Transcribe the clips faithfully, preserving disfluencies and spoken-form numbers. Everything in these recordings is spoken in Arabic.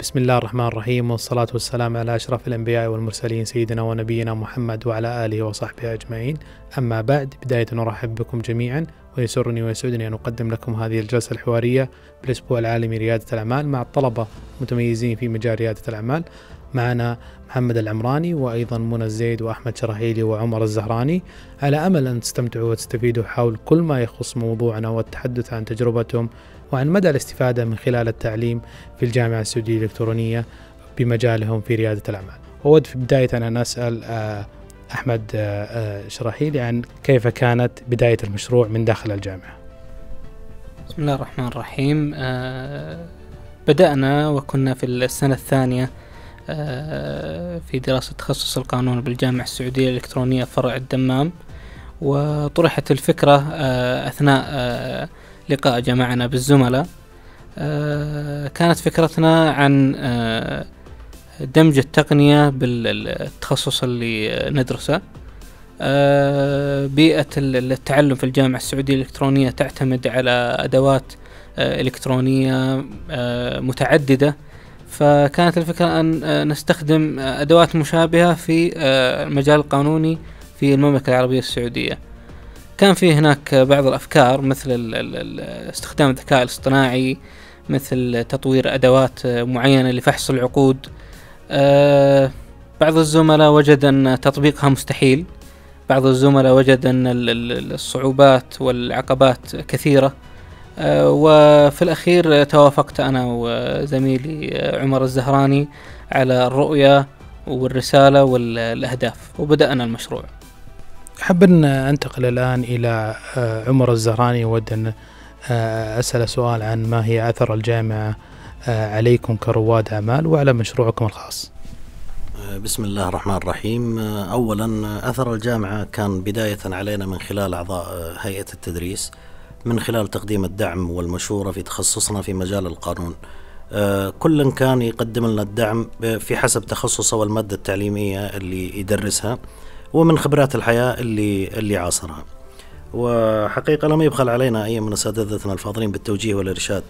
بسم الله الرحمن الرحيم، والصلاة والسلام على أشرف الأنبياء والمرسلين سيدنا ونبينا محمد وعلى آله وصحبه أجمعين. أما بعد، بداية نرحب بكم جميعا، ويسرني ويسعدني أن أقدم لكم هذه الجلسة الحوارية بالأسبوع العالمي ريادة الأعمال مع الطلبة المتميزين في مجال ريادة الأعمال. معنا محمد العمراني، وأيضا منى الزيد، وأحمد شراحيلي، وعمر الزهراني، على أمل أن تستمتعوا وتستفيدوا حول كل ما يخص موضوعنا والتحدث عن تجربتهم وعن مدى الاستفادة من خلال التعليم في الجامعة السعودية الإلكترونية بمجالهم في ريادة الأعمال. أود في بداية أن أسأل أحمد شراحيلي عن كيف كانت بداية المشروع من داخل الجامعة. بسم الله الرحمن الرحيم. أه بدأنا وكنا في السنة الثانية أه في دراسة تخصص القانون بالجامعة السعودية الإلكترونية فرع الدمام، وطرحت الفكرة أه أثناء أه لقاء جمعنا بالزملاء. أه كانت فكرتنا عن أه دمج التقنية بالتخصص اللي ندرسه. أه بيئة التعلم في الجامعة السعودية الإلكترونية تعتمد على أدوات أه إلكترونية أه متعددة، فكانت الفكرة أن نستخدم أدوات مشابهة في أه المجال القانوني في المملكة العربية السعودية. كان في هناك بعض الأفكار مثل ال ال استخدام الذكاء الاصطناعي، مثل تطوير أدوات معينة لفحص العقود. أه بعض الزملاء وجد أن تطبيقها مستحيل، بعض الزملاء وجد أن الصعوبات والعقبات كثيرة. أه وفي الأخير توافقت أنا وزميلي عمر الزهراني على الرؤية والرسالة والأهداف، وبدأنا المشروع. أحب أن أنتقل الآن إلى عمر الزهراني، وأود أن أسأل سؤال عن ما هي أثر الجامعة عليكم كرواد أعمال وعلى مشروعكم الخاص. بسم الله الرحمن الرحيم. أولا، أثر الجامعة كان بداية علينا من خلال أعضاء هيئة التدريس، من خلال تقديم الدعم والمشورة في تخصصنا في مجال القانون. كل كان يقدم لنا الدعم في حسب تخصصه والمادة التعليمية اللي يدرسها ومن خبرات الحياة اللي اللي عاصرها. وحقيقة لم يبخل علينا أي من أساتذتنا الفاضلين بالتوجيه والإرشاد.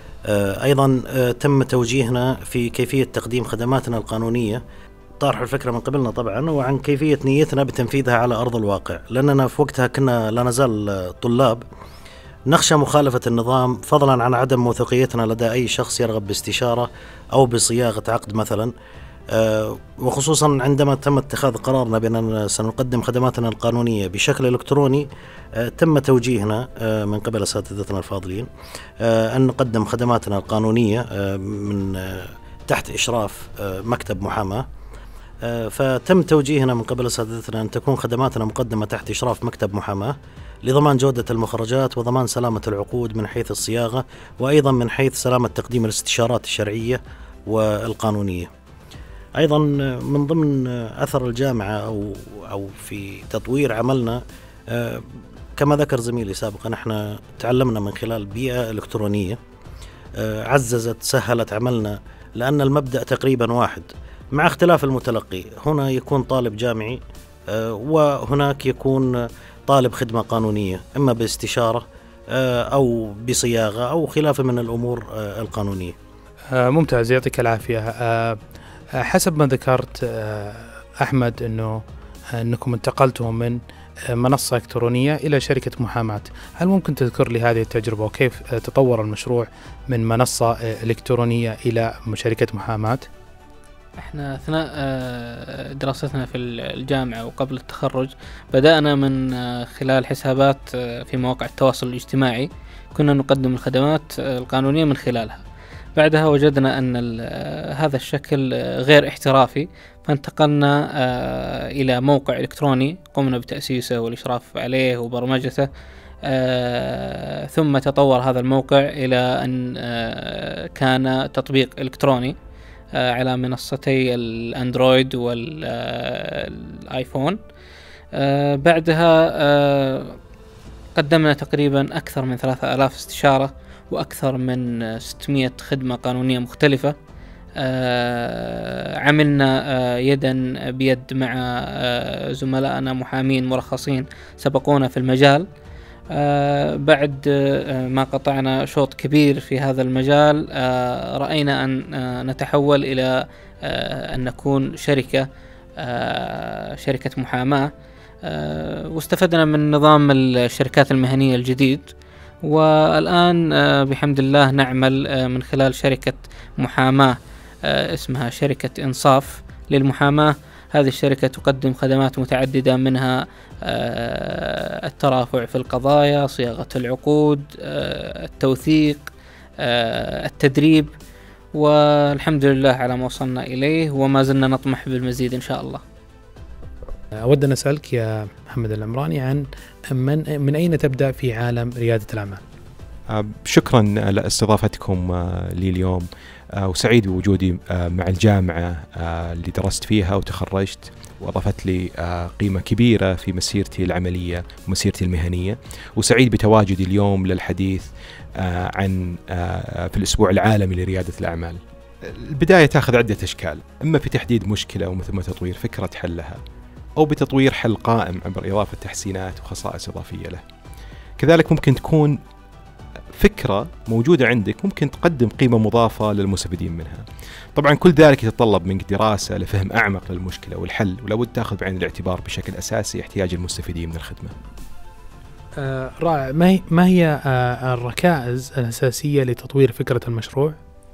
أيضا تم توجيهنا في كيفية تقديم خدماتنا القانونية، طرح الفكرة من قبلنا طبعا، وعن كيفية نيتنا بتنفيذها على أرض الواقع، لأننا في وقتها كنا لا نزال طلاب نخشى مخالفة النظام، فضلا عن عدم موثوقيتنا لدى أي شخص يرغب باستشارة أو بصياغة عقد مثلا. أه وخصوصا عندما تم اتخاذ قرارنا بأننا سنقدم خدماتنا القانونية بشكل إلكتروني، أه تم توجيهنا أه من قبل أساتذتنا الفاضلين أه أن نقدم خدماتنا القانونية أه من أه تحت إشراف أه مكتب محاماة. أه فتم توجيهنا من قبل أساتذتنا أن تكون خدماتنا مقدمة تحت إشراف مكتب محاماة لضمان جودة المخرجات وضمان سلامة العقود من حيث الصياغة، وأيضا من حيث سلامة تقديم الاستشارات الشرعية والقانونية. أيضا من ضمن أثر الجامعة أو أو في تطوير عملنا، كما ذكر زميلي سابقا، احنا تعلمنا من خلال بيئة إلكترونية عززت سهلت عملنا، لأن المبدأ تقريبا واحد مع اختلاف المتلقي. هنا يكون طالب جامعي وهناك يكون طالب خدمة قانونية، إما باستشارة أو بصياغة أو خلافه من الأمور القانونية. ممتاز، يعطيك العافية. حسب ما ذكرت أحمد أنه أنكم انتقلتم من منصة إلكترونية إلى شركة محاماة، هل ممكن تذكر لي هذه التجربة وكيف تطور المشروع من منصة إلكترونية إلى شركة محاماة؟ احنا أثناء دراستنا في الجامعة وقبل التخرج بدأنا من خلال حسابات في مواقع التواصل الاجتماعي، كنا نقدم الخدمات القانونية من خلالها. بعدها وجدنا أن هذا الشكل غير احترافي، فانتقلنا إلى موقع إلكتروني قمنا بتأسيسه والإشراف عليه وبرمجته. ثم تطور هذا الموقع إلى أن كان تطبيق إلكتروني على منصتي الأندرويد والآيفون. بعدها قدمنا تقريبا أكثر من ثلاثة آلاف استشارة وأكثر من ستمائة خدمة قانونية مختلفة. آه عملنا آه يدا بيد مع آه زملائنا محامين مرخصين سبقونا في المجال، آه بعد آه ما قطعنا شوط كبير في هذا المجال، آه رأينا أن آه نتحول إلى آه أن نكون شركة آه شركة محاماة، آه واستفدنا من نظام الشركات المهنية الجديد. والآن آه بحمد الله نعمل آه من خلال شركة محاماة آه اسمها شركة إنصاف للمحاماة. هذه الشركة تقدم خدمات متعددة، منها آه الترافع في القضايا، صياغة العقود، آه التوثيق، آه التدريب، والحمد لله على ما وصلنا إليه، وما زلنا نطمح بالمزيد إن شاء الله. أود أن أسألك يا محمد العمراني عن من, من أين تبدأ في عالم ريادة الأعمال؟ شكرا لاستضافتكم لي اليوم، وسعيد بوجودي مع الجامعة اللي درست فيها وتخرجت، وأضافت لي قيمة كبيرة في مسيرتي العملية ومسيرتي المهنية. وسعيد بتواجدي اليوم للحديث عن في الأسبوع العالمي لريادة الأعمال. البداية تأخذ عدة أشكال، إما في تحديد مشكلة وثم تطوير فكرة حلها، أو بتطوير حل قائم عبر إضافة تحسينات وخصائص إضافية له. كذلك ممكن تكون فكرة موجودة عندك ممكن تقدم قيمة مضافة للمستفيدين منها. طبعا كل ذلك يتطلب منك دراسة لفهم أعمق للمشكلة والحل، ولابد تأخذ بعين الاعتبار بشكل أساسي احتياج المستفيدين من الخدمة. آه رائع. ما هي, ما هي آه الركائز الأساسية لتطوير فكرة المشروع؟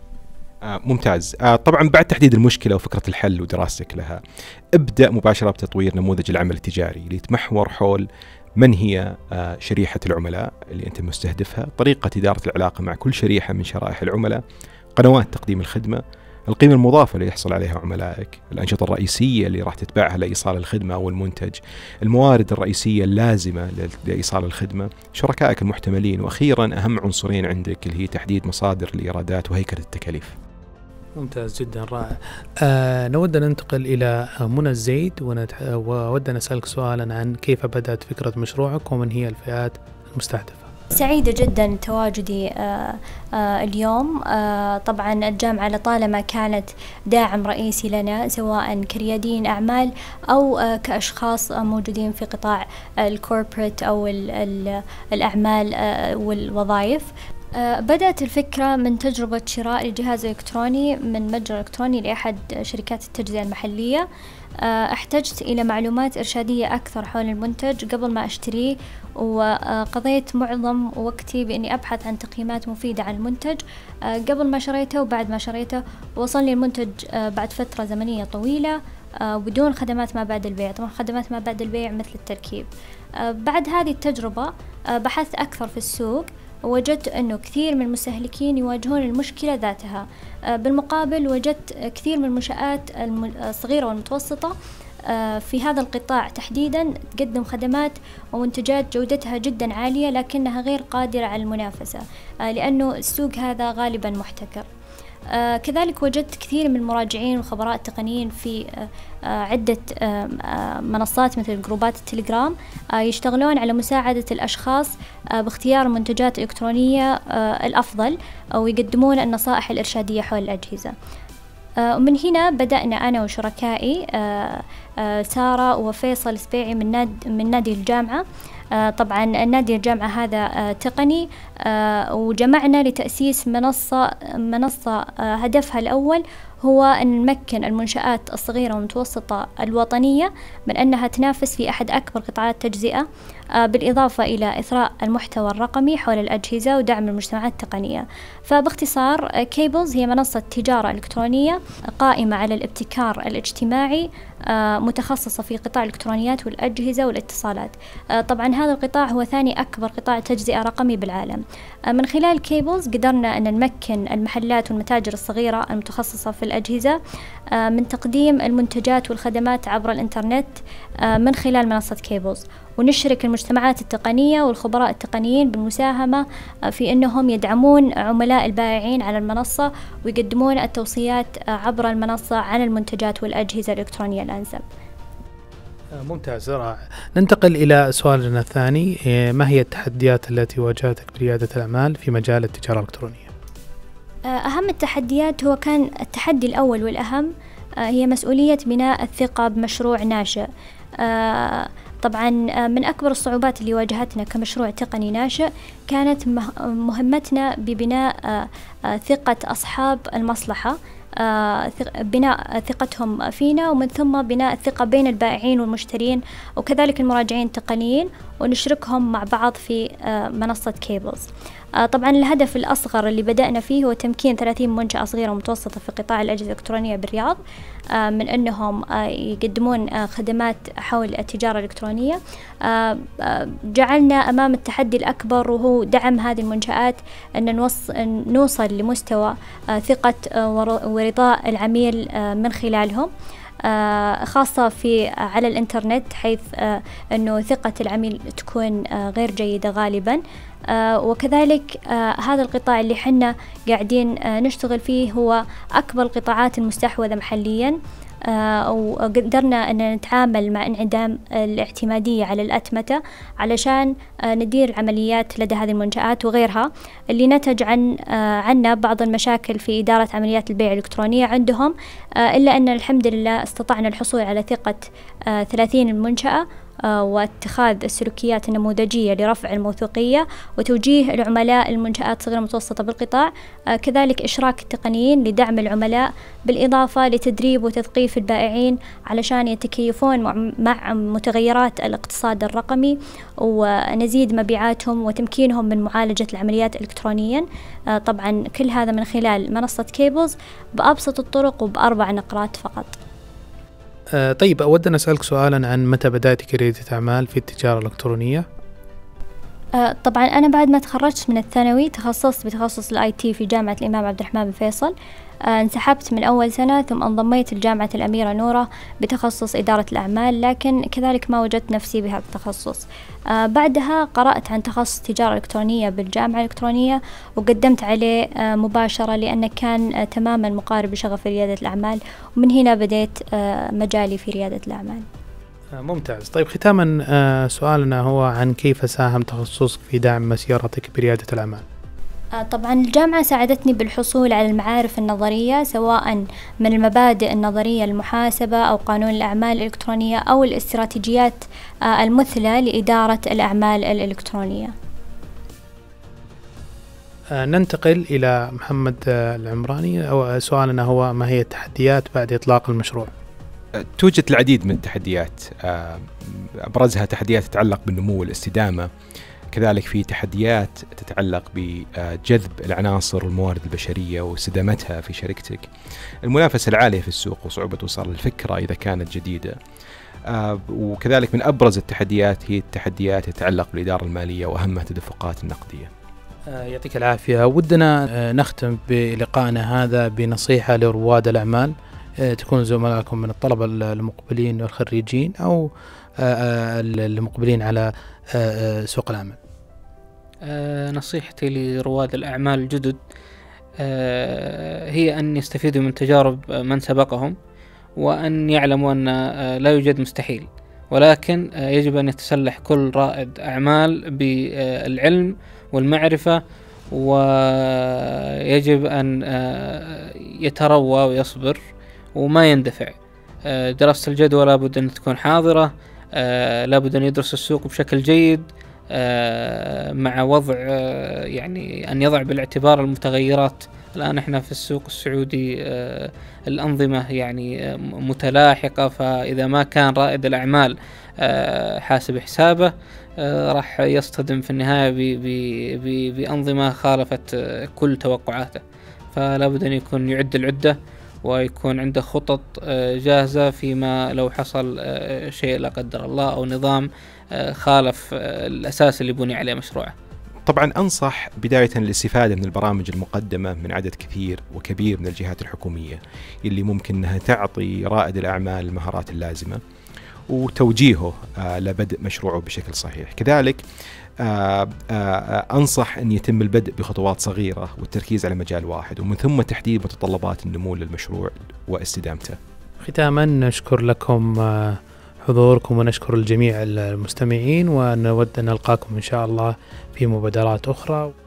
آه ممتاز. آه طبعا بعد تحديد المشكلة وفكرة الحل ودراستك لها، ابدأ مباشرة بتطوير نموذج العمل التجاري اللي يتمحور حول من هي شريحة العملاء اللي أنت مستهدفها، طريقة إدارة العلاقة مع كل شريحة من شرائح العملاء، قنوات تقديم الخدمة، القيمة المضافة اللي يحصل عليها عملائك، الأنشطة الرئيسية اللي راح تتبعها لإيصال الخدمة أو المنتج، الموارد الرئيسية اللازمة لإيصال الخدمة، شركائك المحتملين، وأخيرا أهم عنصرين عندك اللي هي تحديد مصادر الإيرادات وهيكلة التكاليف. ممتاز جدا، رائع. آه نود أن ننتقل إلى منى الزيد، وود أن أسألك سؤالا عن كيف بدأت فكرة مشروعك ومن هي الفئات المستهدفة. سعيدة جدا تواجدي آه آه اليوم. آه طبعا الجامعة لطالما كانت داعم رئيسي لنا، سواء كرياديين أعمال أو آه كأشخاص آه موجودين في قطاع الكوربريت أو ال ال الأعمال آه والوظائف. آه بدأت الفكرة من تجربة شراء الجهاز الإلكتروني من متجر إلكتروني لأحد شركات التجزئة المحلية. آه احتجت إلى معلومات إرشادية أكثر حول المنتج قبل ما أشتريه، وقضيت معظم وقتي بإني أبحث عن تقييمات مفيدة عن المنتج آه قبل ما شريته وبعد ما شريته. وصل لي المنتج آه بعد فترة زمنية طويلة آه بدون خدمات ما بعد البيع. طبعا خدمات ما بعد البيع مثل التركيب. آه بعد هذه التجربة آه بحثت أكثر في السوق، ووجدت أنه كثير من المستهلكين يواجهون المشكلة ذاتها. بالمقابل وجدت كثير من المنشآت الصغيرة والمتوسطة في هذا القطاع تحديدا تقدم خدمات ومنتجات جودتها جدا عالية، لكنها غير قادرة على المنافسة لأنه السوق هذا غالبا محتكر. آه كذلك وجدت كثير من المراجعين والخبراء التقنيين في آه عدة آه منصات مثل جروبات التليجرام آه يشتغلون على مساعدة الأشخاص آه باختيار المنتجات الإلكترونية آه الأفضل، ويقدمون النصائح الإرشادية حول الأجهزة. آه ومن هنا بدأنا أنا وشركائي آه آه سارة وفيصل سبيعي من نادي من نادي الجامعة. آه طبعا نادي الجامعة هذا آه تقني، آه وجمعنا لتأسيس منصة منصة آه هدفها الأول هو أن نمكن المنشآت الصغيرة والمتوسطة الوطنية من أنها تنافس في أحد أكبر قطاعات التجزئة، آه بالإضافة إلى إثراء المحتوى الرقمي حول الأجهزة ودعم المجتمعات التقنية. فباختصار آه كيبلز هي منصة تجارة إلكترونية قائمة على الابتكار الاجتماعي، آه متخصصة في قطاع الإلكترونيات والأجهزة والاتصالات. آه طبعا هذا القطاع هو ثاني أكبر قطاع تجزئة رقمي بالعالم. آه من خلال كيبلز قدرنا أن نمكن المحلات والمتاجر الصغيرة المتخصصة في الأجهزة آه من تقديم المنتجات والخدمات عبر الإنترنت آه من خلال منصة كيبلز، ونشرك المجتمعات التقنية والخبراء التقنيين بالمساهمة آه في أنهم يدعمون عملاء البائعين على المنصة ويقدمون التوصيات آه عبر المنصة عن المنتجات والأجهزة الإلكترونية الأنسب. ممتاز، رائع. ننتقل إلى سؤالنا الثاني، ما هي التحديات التي واجهتك بريادة الأعمال في مجال التجارة الإلكترونية؟ أهم التحديات هو كان التحدي الأول والأهم هي مسؤولية بناء الثقة بمشروع ناشئ. طبعا من أكبر الصعوبات اللي واجهتنا كمشروع تقني ناشئ كانت مهمتنا ببناء ثقة أصحاب المصلحة، بناء ثقتهم فينا، ومن ثم بناء الثقة بين البائعين والمشترين وكذلك المراجعين التقنيين، ونشركهم مع بعض في منصة كيبلز. طبعا الهدف الأصغر اللي بدأنا فيه هو تمكين ثلاثين منشأة صغيرة ومتوسطة في قطاع الأجهزة الإلكترونية بالرياض من أنهم يقدمون خدمات حول التجارة الإلكترونية. جعلنا أمام التحدي الأكبر وهو دعم هذه المنشآت أن نوصل لمستوى ثقة ورضاء العميل من خلالهم، خاصة في على الإنترنت، حيث أنه ثقة العميل تكون غير جيدة غالبا. آه وكذلك آه هذا القطاع اللي حنا قاعدين آه نشتغل فيه هو أكبر القطاعات المستحوذة محليا، آه وقدرنا أن نتعامل مع انعدام الاعتمادية على الأتمتة علشان آه ندير العمليات لدى هذه المنشآت وغيرها، اللي نتج عن آه عنا بعض المشاكل في إدارة عمليات البيع الإلكترونية عندهم، آه إلا أن الحمد لله استطعنا الحصول على ثقة آه ثلاثين منشأة واتخاذ السلوكيات النموذجية لرفع الموثوقية وتوجيه العملاء المنشآت الصغيرة المتوسطة بالقطاع، كذلك إشراك التقنيين لدعم العملاء، بالإضافة لتدريب وتثقيف البائعين علشان يتكيفون مع متغيرات الاقتصاد الرقمي ونزيد مبيعاتهم وتمكينهم من معالجة العمليات إلكترونيا. طبعا كل هذا من خلال منصة كيبلز بأبسط الطرق وبأربع نقرات فقط. طيب، أود أسألك سؤالا عن متى بدأت كريادة أعمال في التجارة الإلكترونية؟ طبعا أنا بعد ما تخرجت من الثانوي تخصصت بتخصص الآي تي في جامعة الإمام عبد الرحمن بن فيصل، انسحبت من أول سنة ثم انضميت لجامعة الأميرة نورة بتخصص إدارة الأعمال، لكن كذلك ما وجدت نفسي بهذا التخصص. آه بعدها قرأت عن تخصص تجارة إلكترونية بالجامعة الإلكترونية وقدمت عليه آه مباشرة لأنه كان آه تماما مقارب لشغف ريادة الأعمال، ومن هنا بديت آه مجالي في ريادة الأعمال. ممتاز. طيب ختاما آه سؤالنا هو عن كيف ساهم تخصصك في دعم مسيرتك بريادة الأعمال؟ طبعا الجامعة ساعدتني بالحصول على المعارف النظرية، سواء من المبادئ النظرية للمحاسبة أو قانون الأعمال الإلكترونية أو الاستراتيجيات المثلى لإدارة الأعمال الإلكترونية. ننتقل إلى محمد العمراني، أو سؤالنا هو ما هي التحديات بعد إطلاق المشروع؟ توجد العديد من التحديات، أبرزها تحديات تتعلق بالنمو والاستدامة، كذلك في تحديات تتعلق بجذب العناصر والموارد البشرية واستدامتها في شركتك، المنافسة العالية في السوق وصعوبة وصول الفكرة إذا كانت جديدة، وكذلك من أبرز التحديات هي التحديات تتعلق بالإدارة المالية وأهمها التدفقات النقدية. يعطيك العافية. ودنا نختم بلقائنا هذا بنصيحة لرواد الأعمال تكون زملائكم من الطلبة المقبلين والخريجين أو المقبلين على سوق العمل. نصيحتي لرواد الأعمال الجدد هي أن يستفيدوا من تجارب من سبقهم، وأن يعلموا أن لا يوجد مستحيل، ولكن يجب أن يتسلح كل رائد أعمال بالعلم والمعرفة، ويجب أن يتروى ويصبر وما يندفع. دراسة الجدوى لابد أن تكون حاضرة، لابد أن يدرس السوق بشكل جيد مع وضع يعني أن يضع بالاعتبار المتغيرات. الآن احنا في السوق السعودي الأنظمة يعني متلاحقة، فإذا ما كان رائد الأعمال حاسب حسابه راح يصطدم في النهاية بأنظمة خالفت كل توقعاته. فلا بد أن يكون يعد العدة ويكون عنده خطط جاهزة فيما لو حصل شيء لا قدر الله أو نظام خالف الأساس اللي بني عليه مشروعه. طبعا أنصح بداية الاستفادة من البرامج المقدمة من عدد كثير وكبير من الجهات الحكومية اللي ممكن أنها تعطي رائد الأعمال المهارات اللازمة وتوجيهه لبدء مشروعه بشكل صحيح. كذلك أنصح أن يتم البدء بخطوات صغيرة والتركيز على مجال واحد، ومن ثم تحديد متطلبات النمو للمشروع واستدامته. ختاما نشكر لكم حضوركم ونشكر الجميع المستمعين، ونود أن نلقاكم إن شاء الله في مبادرات أخرى.